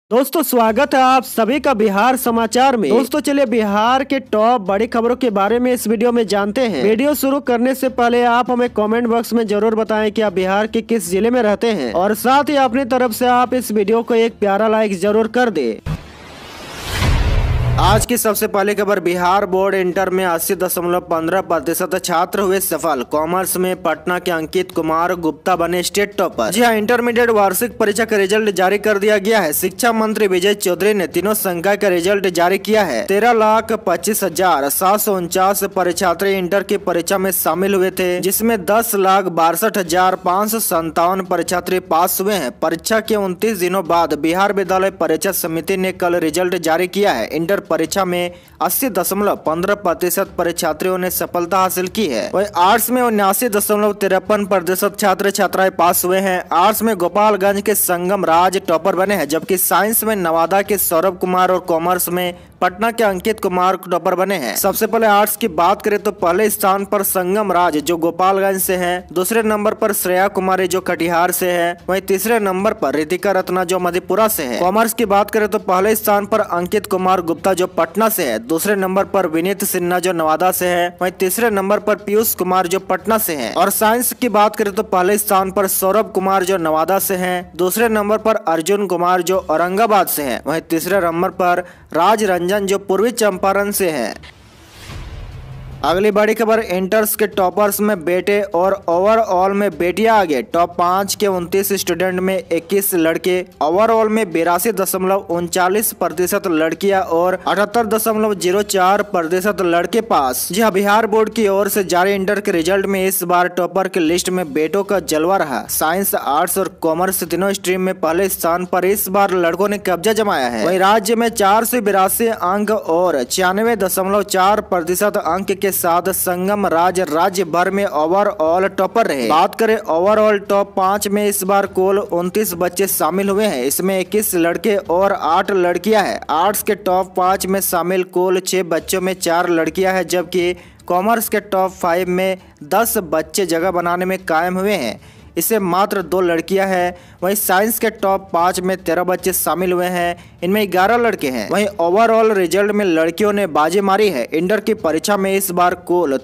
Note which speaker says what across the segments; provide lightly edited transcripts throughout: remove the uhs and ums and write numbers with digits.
Speaker 1: दोस्तों स्वागत है आप सभी का बिहार समाचार में। दोस्तों चलिए बिहार के टॉप बड़ी खबरों के बारे में इस वीडियो में जानते हैं। वीडियो शुरू करने से पहले आप हमें कमेंट बॉक्स में जरूर बताएं कि आप बिहार के किस जिले में रहते हैं और साथ ही अपनी तरफ से आप इस वीडियो को एक प्यारा लाइक जरूर कर दें। आज की सबसे पहली खबर, बिहार बोर्ड इंटर में 80.15% छात्र हुए सफल। कॉमर्स में पटना के अंकित कुमार गुप्ता बने स्टेट टॉपर। जी हाँ, इंटरमीडिएट वार्षिक परीक्षा का रिजल्ट जारी कर दिया गया है। शिक्षा मंत्री विजय चौधरी ने तीनों संकाय का रिजल्ट जारी किया है। 13,25,749 परीक्षार्थी इंटर की परीक्षा में शामिल हुए थे, जिसमें 10,62,557 परीक्षार्थी पास हुए हैं। परीक्षा के 29 दिनों बाद बिहार विद्यालय परीक्षा समिति ने कल रिजल्ट जारी किया है। इंटर परीक्षा में 80.15% परीक्षार्थियों ने सफलता हासिल की है। वही आर्ट्स में 79.53% छात्र छात्राएं पास हुए हैं। आर्ट्स में गोपालगंज के संगम राज टॉपर बने हैं, जबकि साइंस में नवादा के सौरभ कुमार और कॉमर्स में पटना के अंकित कुमार टॉपर बने हैं। सबसे पहले आर्ट्स की बात करें तो पहले स्थान पर संगम राज जो गोपालगंज से है, दूसरे नंबर पर श्रेया कुमारी जो कटिहार से है, वहीं तीसरे नंबर पर रितिका रत्ना जो मधेपुरा से है। कॉमर्स की बात करें तो पहले स्थान पर अंकित कुमार गुप्ता जो पटना से है, दूसरे नंबर पर विनीत सिन्हा जो नवादा से है, वहीं तीसरे नंबर पर पीयूष कुमार जो पटना से है। और साइंस की बात करें तो पहले स्थान पर सौरभ कुमार जो नवादा से है, दूसरे नंबर पर अर्जुन कुमार जो औरंगाबाद से है, वहीं तीसरे नंबर पर राज रंजन जो पूर्वी चंपारण से है। अगली बड़ी खबर, इंटर्स के टॉपर्स में बेटे और ओवरऑल में बेटियां आगे। टॉप 5 के 29 स्टूडेंट में 21 लड़के, ओवरऑल में 82.39% लड़कियां और 78.04% लड़के पास। जी हाँ, बिहार बोर्ड की ओर से जारी इंटर के रिजल्ट में इस बार टॉपर की लिस्ट में बेटों का जलवा रहा। साइंस, आर्ट्स और कॉमर्स तीनों स्ट्रीम में पहले स्थान पर इस बार लड़कों ने कब्जा जमाया है। वहीं राज्य में 482 अंक और 96.4% अंक के साथ संगम राज राज्य भर में ओवरऑल टॉपर रहे। बात करें ओवरऑल टॉप 5 में इस बार कुल 29 बच्चे शामिल हुए हैं। इसमें 21 लड़के और 8 लड़कियां हैं। आर्ट्स के टॉप 5 में शामिल कुल 6 बच्चों में 4 लड़कियां हैं, जबकि कॉमर्स के टॉप 5 में 10 बच्चे जगह बनाने में कायम हुए हैं, इससे मात्र 2 लड़कियां हैं। वहीं साइंस के टॉप 5 में 13 बच्चे शामिल हुए हैं, इनमें 11 लड़के हैं। वहीं ओवरऑल रिजल्ट में लड़कियों ने बाजी मारी है। इंटर की परीक्षा में इस बार कुल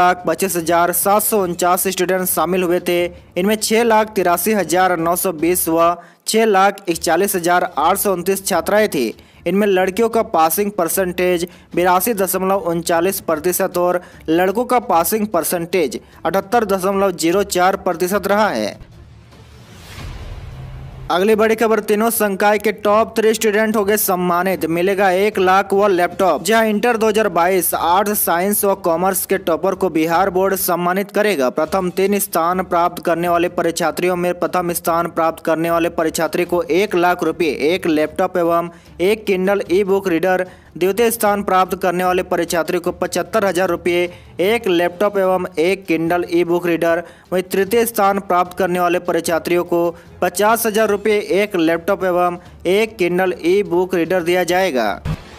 Speaker 1: 13,25,749 स्टूडेंट शामिल हुए थे। इनमें 6,83,920 व 6,41,829 छात्राएं थी। इनमें लड़कियों का पासिंग परसेंटेज 82.39% और लड़कों का पासिंग परसेंटेज 78.04% रहा है। अगली बड़ी खबर, तीनों संकाय के टॉप 3 स्टूडेंट हो गए सम्मानित, मिलेगा 1 लाख व लैपटॉप। जहां इंटर 2022 आर्ट्स, साइंस व कॉमर्स के टॉपर को बिहार बोर्ड सम्मानित करेगा। प्रथम 3 स्थान प्राप्त करने वाले परीक्षार्थियों में प्रथम स्थान प्राप्त करने वाले परीक्षार्थी को 1 लाख रुपये, 1 लैपटॉप एवं 1 किंडल ई बुक रीडर। द्वितीय स्थान प्राप्त करने वाले परीक्षार्थी को 75,000 रुपये, 1 लैपटॉप एवं 1 किंडल ई बुक रीडर। वहीं तृतीय स्थान प्राप्त करने वाले परीक्षार्थियों को 50,000 रुपये, 1 लैपटॉप एवं 1 किंडल ई बुक रीडर दिया जाएगा।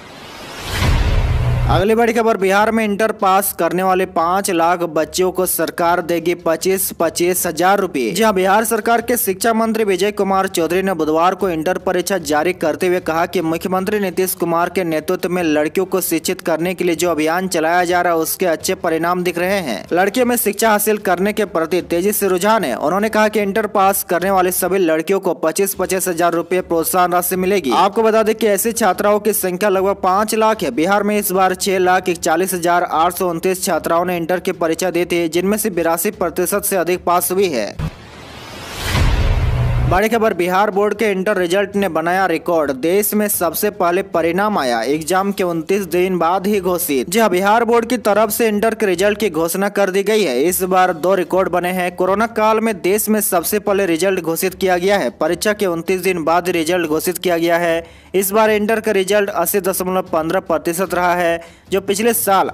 Speaker 1: अगली बड़ी खबर, बिहार में इंटर पास करने वाले 5 लाख बच्चों को सरकार देगी 25-25 हजार रुपये। जी हाँ, बिहार सरकार के शिक्षा मंत्री विजय कुमार चौधरी ने बुधवार को इंटर परीक्षा जारी करते हुए कहा कि मुख्यमंत्री नीतीश कुमार के नेतृत्व में लड़कियों को शिक्षित करने के लिए जो अभियान चलाया जा रहा है उसके अच्छे परिणाम दिख रहे हैं। लड़कियों में शिक्षा हासिल करने के प्रति तेजी से रुझान है। उन्होंने कहा कि इंटर पास करने वाले सभी लड़कियों को 25-25 हजार रुपये प्रोत्साहन राशि मिलेगी। आपको बता दें कि ऐसी छात्राओं की संख्या लगभग 5 लाख है। बिहार में इस बार 6,41,829 छात्राओं ने इंटर की परीक्षा दी थी, जिनमें से 82% से अधिक पास हुई है। बड़ी खबर, बिहार बोर्ड के इंटर रिजल्ट ने बनाया रिकॉर्ड। देश में सबसे पहले परिणाम आया एग्जाम के 29 दिन बाद ही घोषित। जी हाँ, बिहार बोर्ड की तरफ से इंटर के रिजल्ट की घोषणा कर दी गई है। इस बार 2 रिकॉर्ड बने हैं। कोरोना काल में देश में सबसे पहले रिजल्ट घोषित किया गया है। परीक्षा के 29 दिन बाद रिजल्ट घोषित किया गया है। इस बार इंटर का रिजल्ट 80.15% रहा है, जो पिछले साल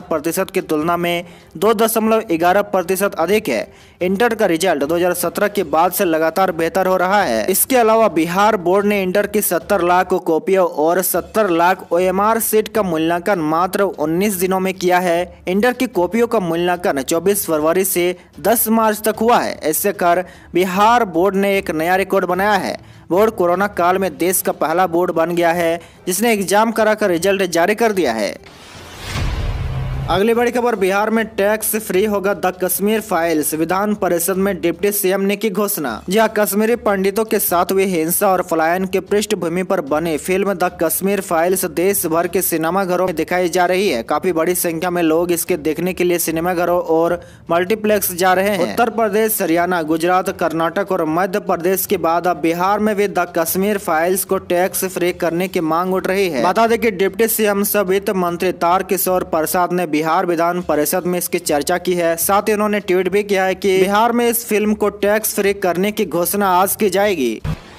Speaker 1: 78.04% की तुलना में 2.11% अधिक है। इंटर का रिजल्ट 2017 के बाद से लगातार बेहतर हो रहा है। इसके अलावा बिहार बोर्ड ने इंटर की 70 लाख कॉपियों और 70 लाख OMR सीट का मूल्यांकन मात्र 19 दिनों में किया है। इंटर की कॉपियों का मूल्यांकन 24 फरवरी से 10 मार्च तक हुआ है। ऐसे कर बिहार बोर्ड ने एक नया रिकॉर्ड बनाया है। बोर्ड कोरोना काल में देश का पहला बोर्ड बन गया है जिसने एग्जाम कराकर रिजल्ट जारी कर दिया है। अगली बड़ी खबर, बिहार में टैक्स फ्री होगा द कश्मीर फाइल्स, विधान परिषद में डिप्टी सीएम ने की घोषणा। जहां कश्मीरी पंडितों के साथ हुई हिंसा और पलायन के पृष्ठभूमि पर बने फिल्म द कश्मीर फाइल्स देश भर के सिनेमाघरों में दिखाई जा रही है। काफी बड़ी संख्या में लोग इसके देखने के लिए सिनेमाघरों और मल्टीप्लेक्स जा रहे हैं। उत्तर प्रदेश, हरियाणा, गुजरात, कर्नाटक और मध्य प्रदेश के बाद अब बिहार में भी द कश्मीर फाइल्स को टैक्स फ्री करने की मांग उठ रही है। बता दें कि डिप्टी सीएम सह वित्त मंत्री तारकिशोर प्रसाद ने बिहार विधान परिषद में इसकी चर्चा की है। साथ ही उन्होंने ट्वीट भी किया है कि बिहार में इस फिल्म को टैक्स फ्री करने की घोषणा आज की जाएगी।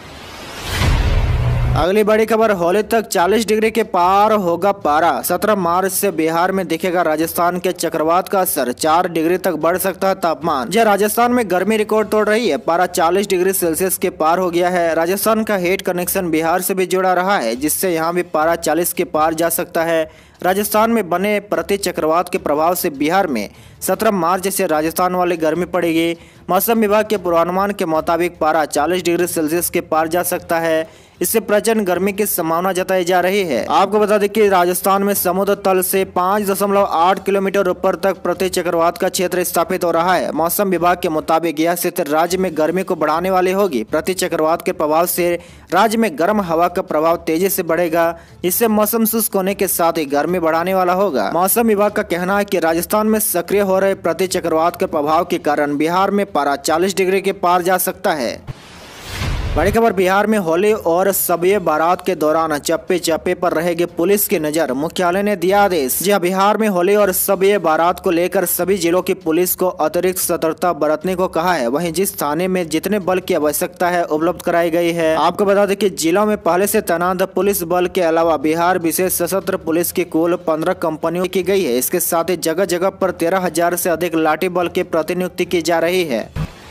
Speaker 1: अगली बड़ी खबर, होली तक 40 डिग्री के पार होगा पारा। 17 मार्च से बिहार में दिखेगा राजस्थान के चक्रवात का असर। 4 डिग्री तक बढ़ सकता है तापमान। जहाँ राजस्थान में गर्मी रिकॉर्ड तोड़ रही है, पारा 40 डिग्री सेल्सियस के पार हो गया है। राजस्थान का हेड कनेक्शन बिहार से भी जुड़ा रहा है, जिससे यहाँ भी पारा 40 के पार जा सकता है। राजस्थान में बने प्रति चक्रवात के प्रभाव से बिहार में 17 मार्च से राजस्थान वाली गर्मी पड़ेगी। मौसम विभाग के पूर्वानुमान के मुताबिक पारा 40 डिग्री सेल्सियस के पार जा सकता है। इससे प्रचंड गर्मी की संभावना जताई जा रही है। आपको बता दें कि राजस्थान में समुद्र तल से 5.8 किलोमीटर ऊपर तक प्रति चक्रवात का क्षेत्र स्थापित हो रहा है। मौसम विभाग के मुताबिक यह क्षेत्र राज्य में गर्मी को बढ़ाने वाली होगी। प्रति चक्रवात के प्रभाव से राज्य में गर्म हवा का प्रभाव तेजी से बढ़ेगा, जिससे मौसम शुष्क होने के साथ ही गर्मी बढ़ाने वाला होगा। मौसम विभाग का कहना है कि राजस्थान में सक्रिय हो रहे प्रति चक्रवात के प्रभाव के कारण बिहार में पारा 40 डिग्री के पार जा सकता है। बड़ी खबर, बिहार में होली और शब-ए बारात के दौरान चप्पे चप्पे पर रहेगी पुलिस की नजर, मुख्यालय ने दिया आदेश। जी बिहार में होली और शब-ए बारात को लेकर सभी जिलों की पुलिस को अतिरिक्त सतर्कता बरतने को कहा है। वहीं जिस थाने में जितने बल की आवश्यकता है उपलब्ध कराई गई है। आपको बता दें कि जिलों में पहले से तैनात पुलिस बल के अलावा बिहार विशेष सशस्त्र पुलिस की कुल 15 कंपनियों की गई है। इसके साथ ही जगह जगह पर 13,000 से अधिक लाठी बल की प्रतिनियुक्ति की जा रही है।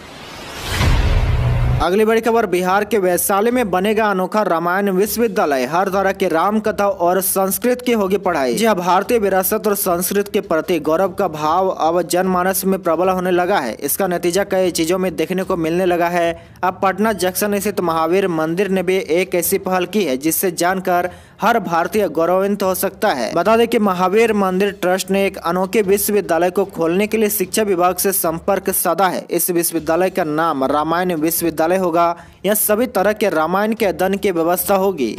Speaker 1: अगली बड़ी खबर, बिहार के वैशाली में बनेगा अनोखा रामायण विश्वविद्यालय। हर तरह के राम कथा और संस्कृत की होगी पढ़ाई। जी भारतीय विरासत और संस्कृत के प्रति गौरव का भाव अब जनमानस में प्रबल होने लगा है। इसका नतीजा कई चीजों में देखने को मिलने लगा है। अब पटना जंक्शन स्थित महावीर मंदिर ने भी एक ऐसी पहल की है जिससे जानकर हर भारतीय गौरवान्वित हो सकता है। बता दें कि महावीर मंदिर ट्रस्ट ने एक अनोखे विश्वविद्यालय को खोलने के लिए शिक्षा विभाग से संपर्क साधा है। इस विश्वविद्यालय का नाम रामायण विश्वविद्यालय होगा। यह सभी तरह के रामायण के अध्ययन की व्यवस्था होगी।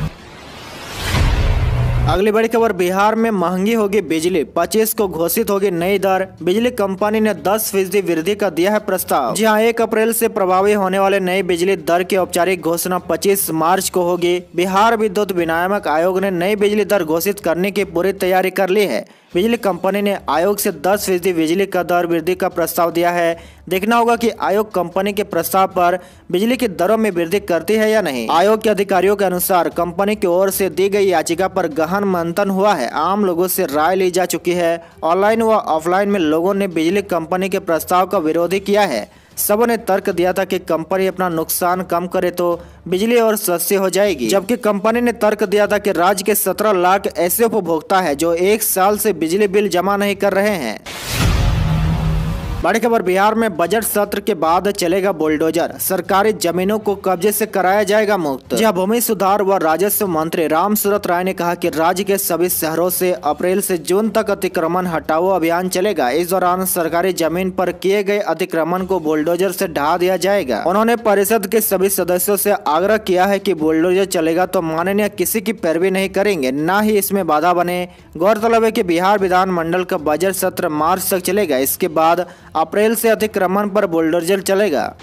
Speaker 1: अगली बड़ी खबर, बिहार में महंगी होगी बिजली, 25 को घोषित होगी नई दर। बिजली कंपनी ने 10% वृद्धि का दिया है प्रस्ताव। जी हाँ, 1 अप्रैल से प्रभावी होने वाले नई बिजली दर की औपचारिक घोषणा 25 मार्च को होगी। बिहार विद्युत विनियामक आयोग ने नई बिजली दर घोषित करने की पूरी तैयारी कर ली है। बिजली कंपनी ने आयोग से 10% बिजली का दर वृद्धि का प्रस्ताव दिया है। देखना होगा कि आयोग कंपनी के प्रस्ताव पर बिजली की दरों में वृद्धि करती है या नहीं। आयोग के अधिकारियों के अनुसार कंपनी की ओर से दी गई याचिका पर गहन मंथन हुआ है। आम लोगों से राय ली जा चुकी है। ऑनलाइन व ऑफलाइन में लोगों ने बिजली कंपनी के प्रस्ताव का विरोध किया है। सबों ने तर्क दिया था कि कंपनी अपना नुकसान कम करे तो बिजली और सस्ती हो जाएगी, जबकि कंपनी ने तर्क दिया था कि राज्य के 17 लाख ऐसे उपभोक्ता हैं जो 1 साल से बिजली बिल जमा नहीं कर रहे हैं। बड़ी खबर, बिहार में बजट सत्र के बाद चलेगा बुलडोजर, सरकारी जमीनों को कब्जे से कराया जाएगा मुक्त। जहां भूमि सुधार व राजस्व मंत्री रामसूरत राय ने कहा कि राज्य के सभी शहरों से अप्रैल से जून तक अतिक्रमण हटाओ अभियान चलेगा। इस दौरान सरकारी जमीन पर किए गए अतिक्रमण को बुलडोजर से ढहा दिया जाएगा। उन्होंने परिषद के सभी सदस्यों से आग्रह किया है कि बुलडोजर चलेगा तो माननीय किसी की पैरवी नहीं करेंगे, न ही इसमें बाधा बने। गौरतलब है कि बिहार विधानमंडल का बजट सत्र मार्च तक चलेगा। इसके बाद अप्रैल से अतिक्रमण पर बुलडोजर चलेगा।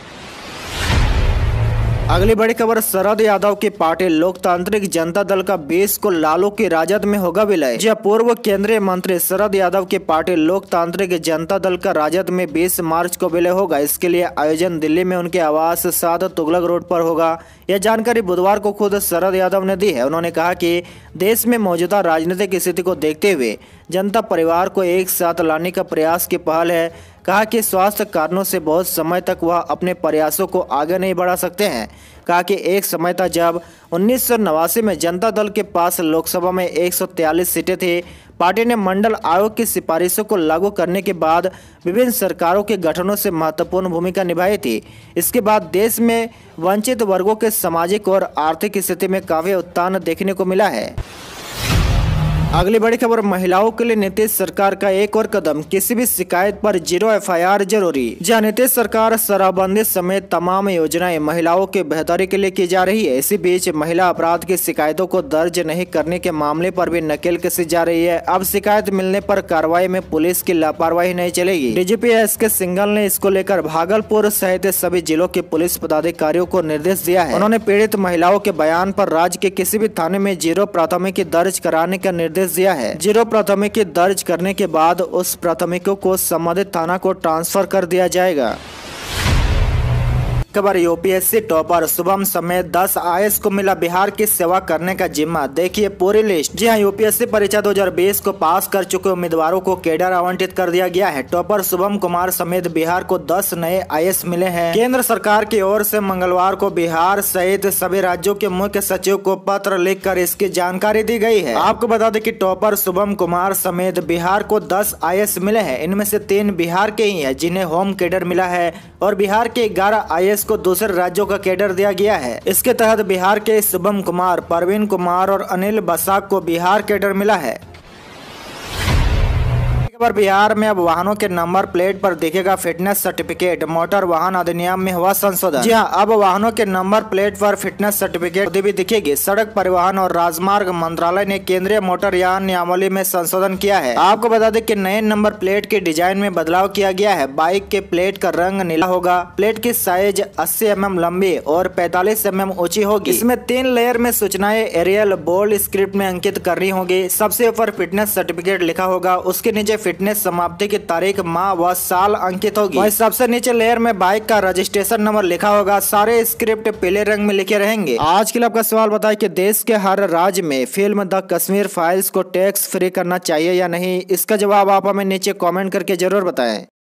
Speaker 1: अगली बड़ी खबर, शरद यादव की पार्टी लोकतांत्रिक जनता दल का 20 को लालू की राजद में होगा विलय। जी पूर्व केंद्रीय मंत्री शरद यादव की पार्टी लोकतांत्रिक जनता दल का राजद में 20 मार्च को विलय होगा। इसके लिए आयोजन दिल्ली में उनके आवास 7 तुगलक रोड पर होगा। यह जानकारी बुधवार को खुद शरद यादव ने दी है। उन्होंने कहा कि देश में मौजूदा राजनीतिक स्थिति को देखते हुए जनता परिवार को एक साथ लाने का प्रयास की पहल है। कहा कि स्वास्थ्य कारणों से बहुत समय तक वह अपने प्रयासों को आगे नहीं बढ़ा सकते हैं। कहा कि एक समय था जब 1989 में जनता दल के पास लोकसभा में 143 सीटें थी। पार्टी ने मंडल आयोग की सिफारिशों को लागू करने के बाद विभिन्न सरकारों के गठनों से महत्वपूर्ण भूमिका निभाई थी। इसके बाद देश में वंचित वर्गों के सामाजिक और आर्थिक स्थिति में काफी उत्थान देखने को मिला है। अगली बड़ी खबर, महिलाओं के लिए नीतीश सरकार का एक और कदम, किसी भी शिकायत पर 0 FIR जरूरी। जहां नीतीश सरकार शराबबंदी समेत तमाम योजनाएं महिलाओं की बेहतरी के लिए की जा रही है। इसी बीच महिला अपराध की शिकायतों को दर्ज नहीं करने के मामले पर भी नकेल कसी जा रही है। अब शिकायत मिलने पर कार्रवाई में पुलिस की लापरवाही नहीं चलेगी। DGP SK सिंघल ने इसको लेकर भागलपुर सहित सभी जिलों के पुलिस पदाधिकारियों को निर्देश दिया है। उन्होंने पीड़ित महिलाओं के बयान पर राज्य के किसी भी थाने में 0 प्राथमिकी दर्ज कराने का निर्देश दिया है। 0 प्राथमिकी दर्ज करने के बाद उस प्राथमिकों को संबंधित थाना को ट्रांसफर कर दिया जाएगा। खबर, UPSC टॉपर शुभम समेत 10 IAS को मिला बिहार की सेवा करने का जिम्मा। देखिए पूरी लिस्ट। जी हां, UPSC परीक्षा 2020 को पास कर चुके उम्मीदवारों को कैडर आवंटित कर दिया गया है। टॉपर शुभम कुमार समेत बिहार को 10 नए IAS मिले हैं। केंद्र सरकार की ओर से मंगलवार को बिहार सहित सभी राज्यों के मुख्य सचिव को पत्र लिखकर इसकी जानकारी दी गई है। आपको बता दें कि टॉपर शुभम कुमार समेत बिहार को 10 IAS मिले हैं। इनमें से 3 बिहार के ही हैं जिन्हें होम कैडर मिला है और बिहार के 11 IAS को दूसरे राज्यों का कैडर दिया गया है। इसके तहत बिहार के शुभम कुमार, परवीन कुमार और अनिल बसाक को बिहार कैडर मिला है। पर बिहार में अब वाहनों के नंबर प्लेट पर दिखेगा फिटनेस सर्टिफिकेट। मोटर वाहन अधिनियम में हुआ संशोधन। जी हां, अब वाहनों के नंबर प्लेट पर फिटनेस सर्टिफिकेट भी दिखेगी। सड़क परिवहन और राजमार्ग मंत्रालय ने केंद्रीय मोटर यान नियमावली में संशोधन किया है। आपको बता दें कि नए नंबर प्लेट के डिजाइन में बदलाव किया गया है। बाइक के प्लेट का रंग नीला होगा। प्लेट की साइज 80 mm लंबी और 45 mm ऊंची होगी। इसमें 3 लेयर में सूचनाएं एरियल बोल्ड स्क्रिप्ट में अंकित करनी होगी। सबसे ऊपर फिटनेस सर्टिफिकेट लिखा होगा, उसके नीचे फिटनेस समाप्ति की तारीख, माह व साल अंकित होगी। वहीं सबसे नीचे लेयर में बाइक का रजिस्ट्रेशन नंबर लिखा होगा। सारे स्क्रिप्ट पीले रंग में लिखे रहेंगे। आज के लिए आपका सवाल बताएं कि देश के हर राज्य में फिल्म द कश्मीर फाइल्स को टैक्स फ्री करना चाहिए या नहीं। इसका जवाब आप हमें नीचे कमेंट करके जरूर बताएं।